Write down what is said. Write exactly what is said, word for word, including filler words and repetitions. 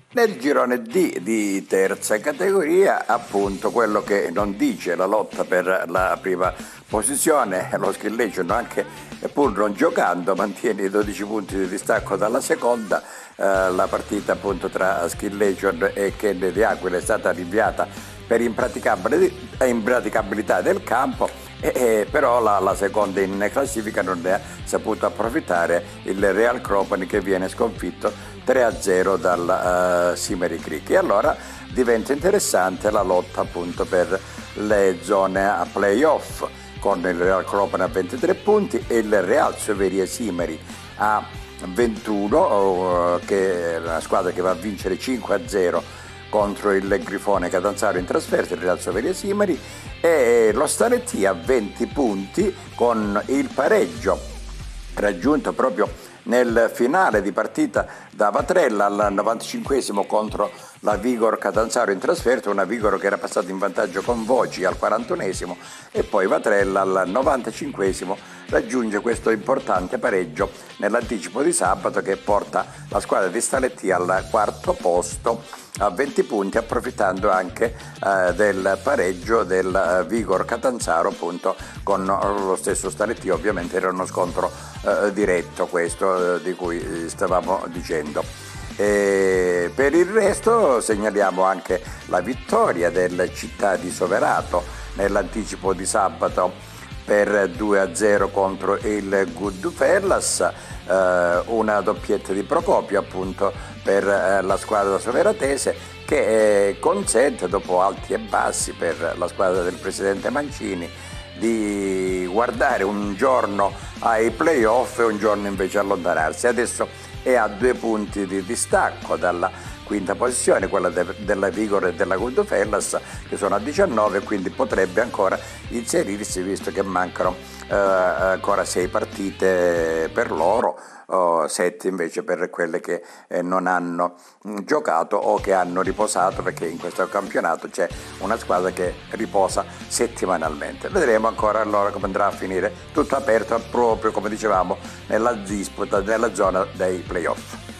Nel girone D di terza categoria, appunto, quello che non dice la lotta per la prima posizione, lo Skill Legion, anche pur non giocando, mantiene i dodici punti di distacco dalla seconda. Eh, la partita appunto tra Skill Legion e Kennedy Aquila è stata rinviata per impraticabilità del campo, e, e però la, la seconda in classifica non ne ha saputo approfittare il Real Cropani, che viene sconfitto tre a zero dal uh, Simeri Creek. E allora diventa interessante la lotta appunto per le zone a playoff, con il Real Cropani a ventitré punti e il Real Soveria Simeri a ventuno, uh, che è una squadra che va a vincere cinque a zero contro il Grifone Catanzaro in trasferta, il Real Soveria Simeri, e lo Staletti a venti punti, con il pareggio raggiunto proprio nel finale di partita da Vatrella al novantacinquesimo contro la Vigor Catanzaro in trasferta, una Vigor che era passata in vantaggio con Voci al quarantunesimo, e poi Vatrella al novantacinquesimo raggiunge questo importante pareggio nell'anticipo di sabato, che porta la squadra di Staletti al quarto posto a venti punti, approfittando anche eh, del pareggio del eh, Vigor Catanzaro appunto con lo stesso Staletti. Ovviamente era uno scontro eh, diretto questo eh, di cui stavamo dicendo. E per il resto segnaliamo anche la vittoria del Città di Soverato nell'anticipo di sabato per due a zero contro il Goodfellas, eh, una doppietta di Procopio appunto per eh, la squadra soveratese, che eh, consente, dopo alti e bassi per la squadra del presidente Mancini, di guardare un giorno ai playoff e un giorno invece allontanarsi. Adesso è a due punti di distacco dalla quinta posizione, quella de- della Vigor e della Goodfellas, che sono a diciannove, quindi potrebbe ancora inserirsi, visto che mancano eh, ancora sei partite per loro, oh, sette invece per quelle che eh, non hanno mh, giocato o che hanno riposato, perché in questo campionato c'è una squadra che riposa settimanalmente. Vedremo ancora allora come andrà a finire, tutto aperto proprio come dicevamo nella disputa, nella zona dei playoff.